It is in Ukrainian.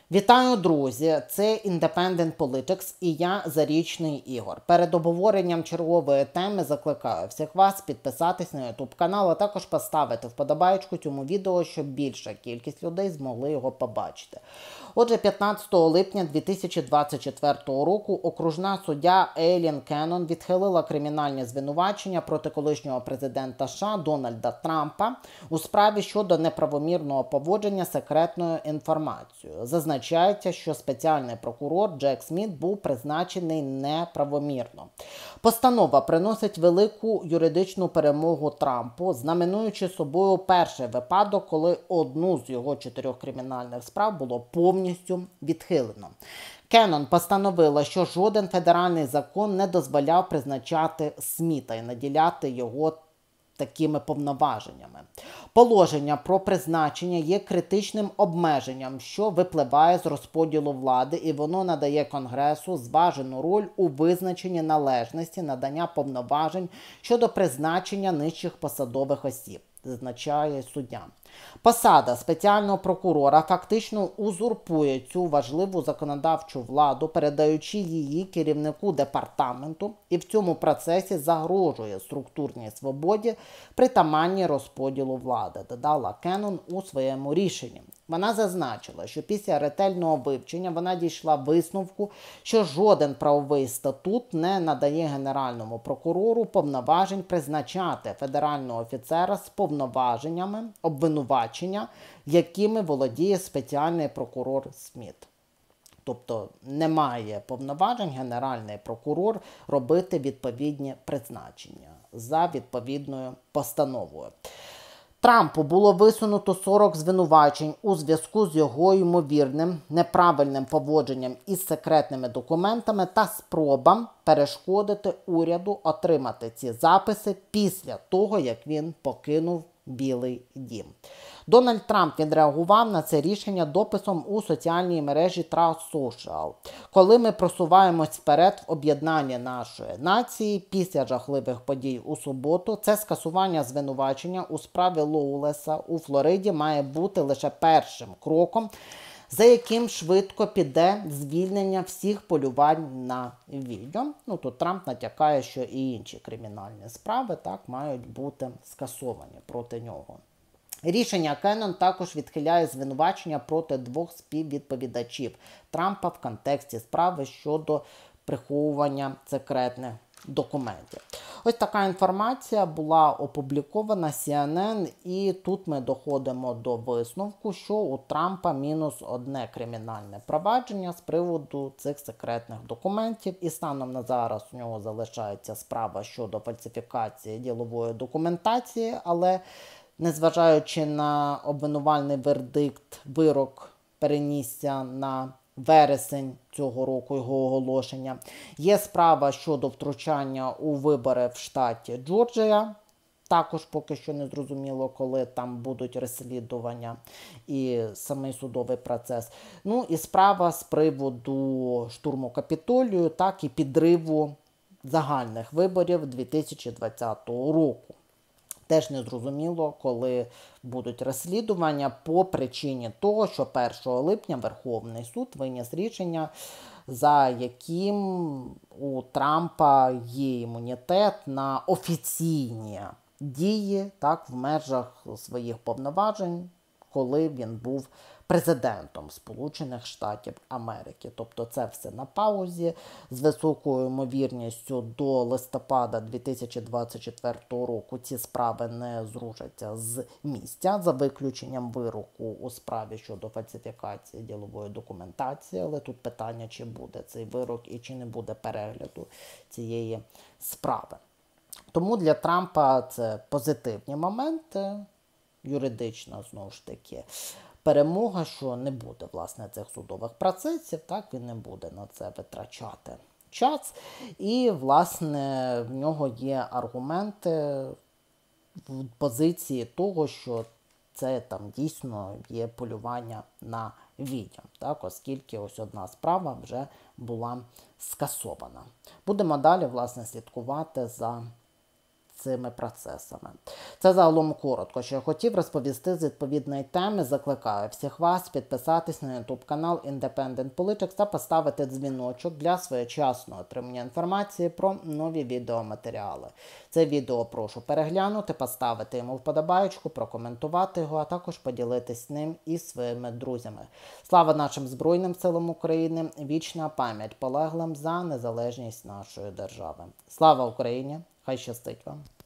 Вітаю, друзі! Це Independent Politics і я, Зарічний Ігор. Перед обговоренням чергової теми закликаю всіх вас підписатись на YouTube канал, а також поставити вподобайку цьому відео, щоб більша кількість людей змогли його побачити. Отже, 15 липня 2024 року окружна суддя Ейлін Кеннон відхилила кримінальні звинувачення проти колишнього президента США Дональда Трампа у справі щодо неправомірного поводження секретною інформацією. Зазначається, що спеціальний прокурор Джек Сміт був призначений неправомірно. Постанова приносить велику юридичну перемогу Трампу, знаменуючи собою перший випадок, коли одну з його 4 кримінальних справ було повністю відхилено. Кеннон постановила, що жоден федеральний закон не дозволяв призначати Сміта і наділяти його такими повноваженнями. Положення про призначення є критичним обмеженням, що випливає з розподілу влади, і воно надає Конгресу зважену роль у визначенні належності надання повноважень щодо призначення нижчих посадових осіб, зазначає суддя. Посада спеціального прокурора фактично узурпує цю важливу законодавчу владу, передаючи її керівнику департаменту, і в цьому процесі загрожує структурній свободі, притаманній розподілу влади, додала Кеннон у своєму рішенні. Вона зазначила, що після ретельного вивчення вона дійшла висновку, що жоден правовий статут не надає Генеральному прокурору повноважень призначати федерального офіцера з повноваженнями обвинувачення, якими володіє спеціальний прокурор Сміт. Тобто немає повноважень Генеральний прокурор робити відповідні призначення за відповідною постановою. Трампу було висунуто 40 звинувачень у зв'язку з його ймовірним неправильним поводженням із секретними документами та спробам перешкодити уряду отримати ці записи після того, як він покинув Білий дім. Дональд Трамп відреагував на це рішення дописом у соціальній мережі Truth Social. Коли ми просуваємось вперед в об'єднанні нашої нації після жахливих подій у суботу, це скасування звинувачення у справі Лоулеса у Флориді має бути лише першим кроком, за яким швидко піде звільнення всіх полювань на відео. Тут Трамп натякає, що і інші кримінальні справи мають бути скасовані проти нього. Рішення Кеннон також відхиляє звинувачення проти 2 співвідповідачів Трампа в контексті справи щодо приховування секретних документів. Ось така інформація була опублікована CNN, і тут ми доходимо до висновку, що у Трампа мінус одне кримінальне провадження з приводу цих секретних документів, і станом на зараз у нього залишається справа щодо фальсифікації ділової документації, але незважаючи на обвинувальний вердикт, вирок перенісся на вересень цього року його оголошення. Є справа щодо втручання у вибори в штаті Джорджія. Також поки що не зрозуміло, коли там будуть розслідування і самий судовий процес. І справа з приводу штурму Капітолію, так і підриву загальних виборів 2020 року. Теж не зрозуміло, коли будуть розслідування по причині того, що 1 липня Верховний суд виніс рішення, за яким у Трампа є імунітет на офіційні дії в межах своїх повноважень, коли він був президентом Сполучених Штатів Америки. Тобто це все на паузі. З високою ймовірністю до листопада 2024 року ці справи не зрушаться з місця, за виключенням вироку у справі щодо фальсифікації ділової документації. Але тут питання, чи буде цей вирок і чи не буде перегляду цієї справи. Тому для Трампа це позитивні моменти, юридична, знову ж таки, перемога, що не буде, власне, цих судових процесів, він не буде на це витрачати час. І, власне, в нього є аргументи в позиції того, що це дійсно є полювання на відьом, оскільки ось одна справа вже була скасована. Будемо далі, власне, слідкувати за цими процесами. Це загалом коротко, що я хотів розповісти з відповідної теми. Закликаю всіх вас підписатись на YouTube канал Independent Politics та поставити дзвіночок для своєчасного отримання інформації про нові відеоматеріали. Це відео прошу переглянути, поставити йому вподобаєчку, прокоментувати його, а також поділитись ним із своїми друзями. Слава нашим Збройним силам України, вічна пам'ять полеглим за незалежність нашої держави. Слава Україні! Хай щастить вам!